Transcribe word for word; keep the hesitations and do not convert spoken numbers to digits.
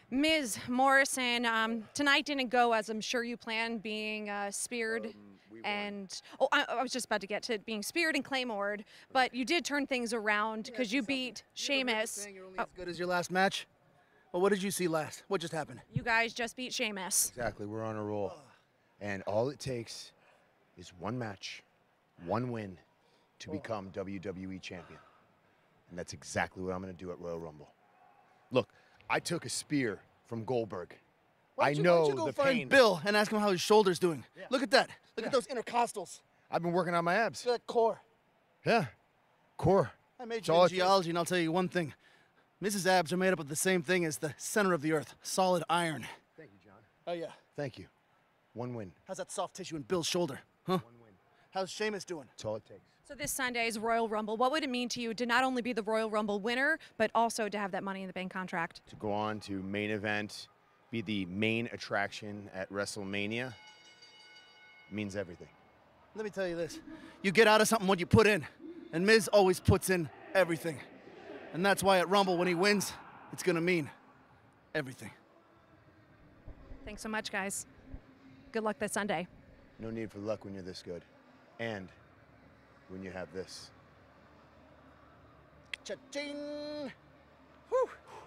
Miz Morrison, um, tonight didn't go as I'm sure you planned, being uh, speared Um, we won. and oh, I, I was just about to get to being speared and claymored, but you did turn things around because you beat Sheamus. Saying you're only Oh, as good as your last match. Well, what did you see last? What just happened? you guys just beat Sheamus. Exactly, we're on a roll. And all it takes is one match, one win to become W W E champion. And that's exactly what I'm going to do at Royal Rumble. Look, I took a spear from Goldberg. Why I don't you, know why don't you go the find pain. Bill and ask him how his shoulder's doing. Yeah. Look at that. Look Yeah. at those intercostals. I've been working on my abs. Look at that core. Yeah, core. I made It's you all in it takes. geology, and I'll tell you one thing. Missus abs are made up of the same thing as the center of the earth, solid iron. Thank you, John. Oh, yeah. Thank you. One win. How's that soft tissue in Bill's shoulder? Huh? One win. How's Sheamus doing? That's all it takes. So this Sunday's Royal Rumble, what would it mean to you to not only be the Royal Rumble winner, but also to have that Money in the Bank contract? To go on to main event, be the main attraction at WrestleMania, means everything. Let me tell you this. You get out of something what you put in. And Miz always puts in everything. And that's why at Rumble, when he wins, it's going to mean everything. Thanks so much, guys. Good luck this Sunday. No need for luck when you're this good. And when you have this. Cha-ching! Whew!